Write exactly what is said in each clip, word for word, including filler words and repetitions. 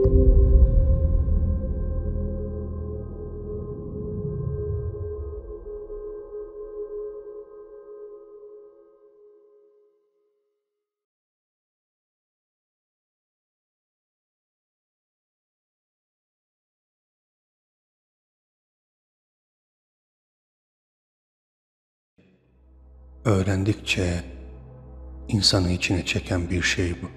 Öğrendikçe insanı içine çeken bir şey bu.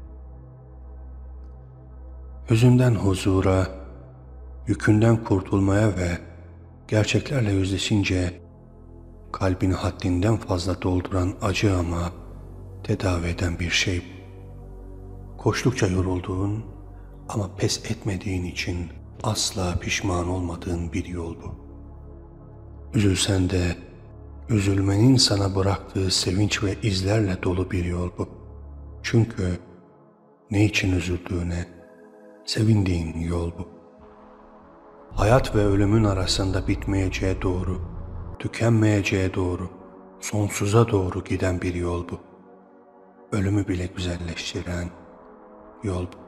Hüzünden huzura, yükünden kurtulmaya ve gerçeklerle yüzleşince kalbini haddinden fazla dolduran acı ama tedavi eden bir şey bu. Koştukça yorulduğun ama pes etmediğin için asla pişman olmadığın bir yol bu. Üzülsen de üzülmenin sana bıraktığı sevinç ve izlerle dolu bir yol bu. Çünkü ne için üzüldüğüne sevindiğin yol bu. Hayat ve ölümün arasında bitmeyeceğe doğru, tükenmeyeceğe doğru, sonsuza doğru giden bir yol bu. Ölümü bile güzelleştiren yol bu.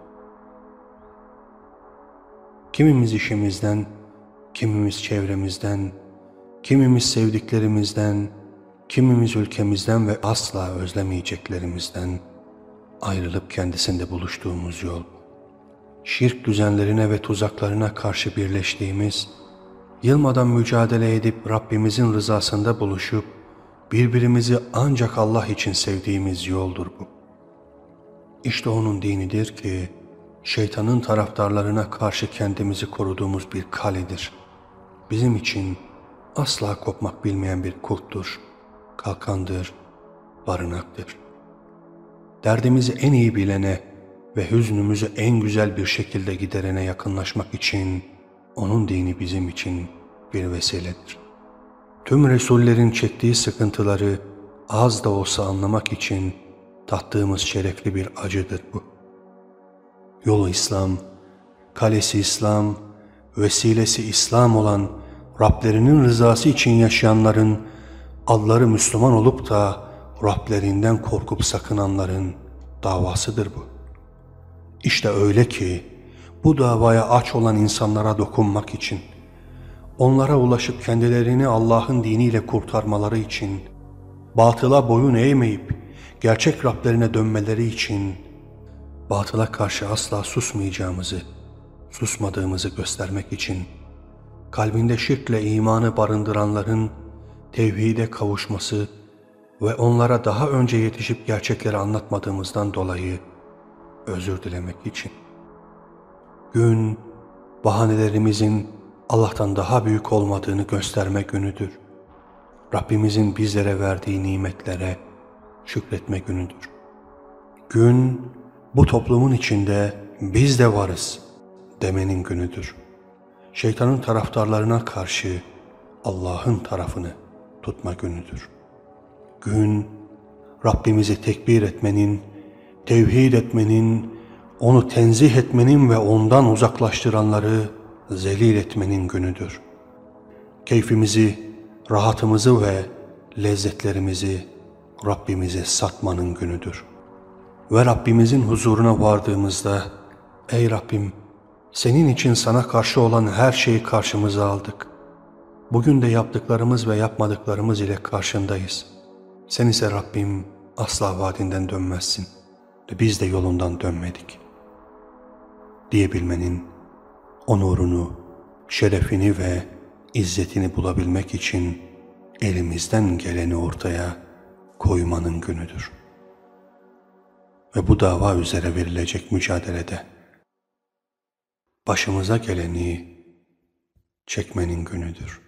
Kimimiz işimizden, kimimiz çevremizden, kimimiz sevdiklerimizden, kimimiz ülkemizden ve asla özlemeyeceklerimizden ayrılıp kendisinde buluştuğumuz yol. Şirk düzenlerine ve tuzaklarına karşı birleştiğimiz, yılmadan mücadele edip Rabbimizin rızasında buluşup birbirimizi ancak Allah için sevdiğimiz yoldur bu. İşte onun dinidir ki şeytanın taraftarlarına karşı kendimizi koruduğumuz bir kaledir. Bizim için asla kopmak bilmeyen bir kulptur, kalkandır, barınaktır. Derdimizi en iyi bilene ve hüznümüzü en güzel bir şekilde giderene yakınlaşmak için onun dini bizim için bir vesiledir. Tüm Resullerin çektiği sıkıntıları az da olsa anlamak için tattığımız şerefli bir acıdır bu. Yolu İslam, kalesi İslam, vesilesi İslam olan Rablerinin rızası için yaşayanların, adları Müslüman olup da Rablerinden korkup sakınanların davasıdır bu. İşte öyle ki bu davaya aç olan insanlara dokunmak için, onlara ulaşıp kendilerini Allah'ın diniyle kurtarmaları için, batıla boyun eğmeyip gerçek Rablerine dönmeleri için, batıla karşı asla susmayacağımızı, susmadığımızı göstermek için, kalbinde şirkle imanı barındıranların tevhide kavuşması ve onlara daha önce yetişip gerçekleri anlatmadığımızdan dolayı özür dilemek için. Gün, bahanelerimizin Allah'tan daha büyük olmadığını gösterme günüdür. Rabbimizin bizlere verdiği nimetlere şükretme günüdür. Gün, bu toplumun içinde biz de varız demenin günüdür. Şeytanın taraftarlarına karşı Allah'ın tarafını tutma günüdür. Gün, Rabbimizi tekbir etmenin, tevhid etmenin, onu tenzih etmenin ve ondan uzaklaştıranları zelil etmenin günüdür. Keyfimizi, rahatımızı ve lezzetlerimizi Rabbimize satmanın günüdür. Ve Rabbimizin huzuruna vardığımızda, ey Rabbim, senin için sana karşı olan her şeyi karşımıza aldık. Bugün de yaptıklarımız ve yapmadıklarımız ile karşındayız. Sen ise Rabbim asla vaadinden dönmezsin ve biz de yolundan dönmedik diyebilmenin, onurunu, şerefini ve izzetini bulabilmek için elimizden geleni ortaya koymanın günüdür. Ve bu dava üzere verilecek mücadelede başımıza geleni çekmenin günüdür.